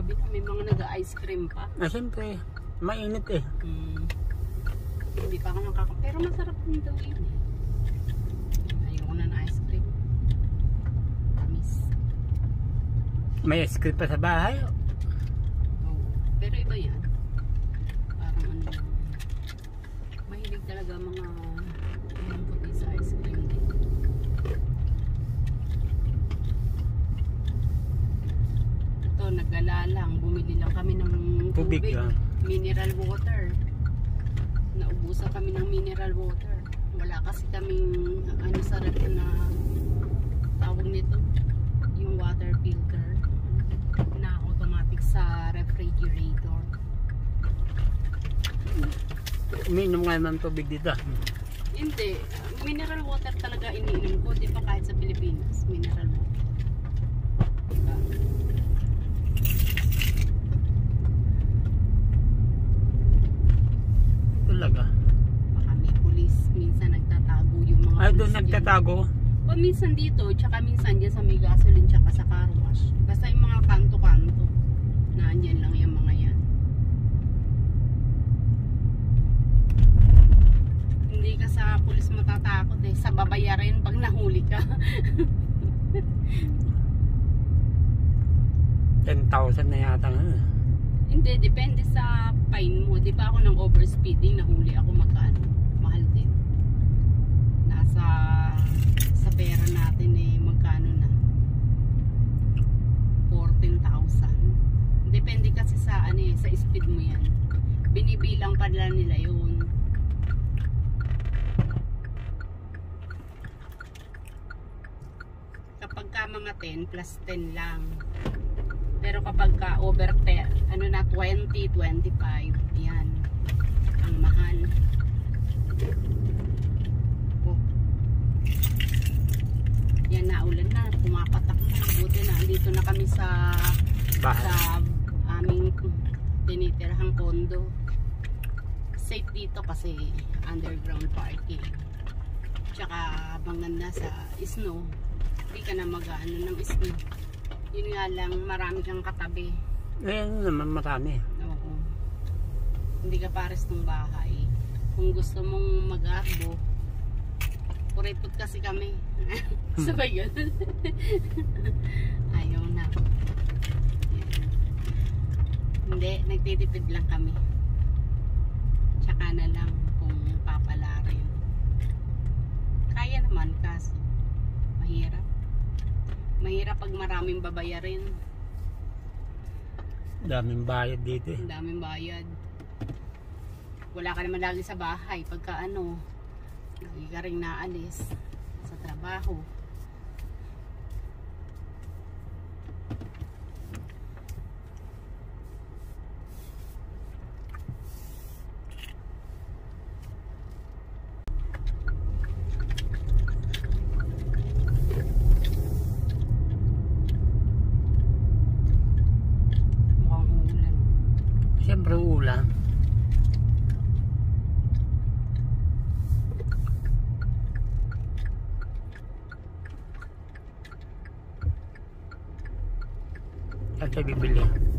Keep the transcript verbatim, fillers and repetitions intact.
Grabe na, may mga nag-ice cream pa. Ah, siyempre, mainit eh. Hmm. Hindi pa ako nakaka... Pero masarap din daw yun eh. Ayoko na ng ice cream. Tamis. May ice cream pa sa bahay. Oo. Pero iba yan. Parang ano... Mahilig talaga mga... Mga puti sa ice cream din. Ito, nagala lang. Bumili lang kami ng Tubig, tubig. ah. Mineral water. Naubusan kami ng mineral water. Wala kasi kaming ano sa ref na tawag nito, yung water filter na automatic sa refrigerator. Umiinom nga ng tubig dito. Hindi, mineral water talaga iniinom ko, di pa kahit sa Pilipinas, mineral water. Diba? Talaga. Baka may pulis, minsan nagtatago yung mga Ay, doon pulis nagtatago. dyan. O minsan dito, tsaka minsan dyan sa may gasoline, tsaka sa car wash. Basta yung mga kanto-kanto, na andyan lang yung mga yan. Hindi ka sa pulis matatakot eh, sa babayarin pag nahuli ka. ten thousand na yata nga. Hindi, depende sa fine mo. Di ba ako ng overspeeding, nahuli ako magkano? Mahal din. Nasa sa pera natin eh, magkano na? fourteen thousand. Depende kasi sa ano eh, sa speed mo yan. Binibilang pala nila yun. Kapag ka mga ten plus ten lang. Pero kapag ka over ten, ano na twenty, twenty-five, yan ang mahal. Oh. Yan na, ulan na, pumapatak na. Buti na, andito na kami sa Bahay. sa aming tinitirahang kondo. Safe dito kasi underground parking. Tsaka maganda sa snow. Hindi ka na mag-ano ng snow. Yun nga lang, marami kang katabi. Eh, ano naman marami. Oo. Hindi ka pares ng bahay. Kung gusto mong mag-arbo, kuripot kasi kami. Sabay yun. Ayaw na. Yan. Hindi, nagtitipid lang kami. Tsaka na lang kung papalarin. Kaya naman kaso mahirap. Mahirap pag maraming babayarin. Daming bayad dito eh. Ang daming bayad. Wala ka naman lagi sa bahay. Pagka ano, lagi ka rin naalis sa trabaho. Siyempre ulan. At sa bibili.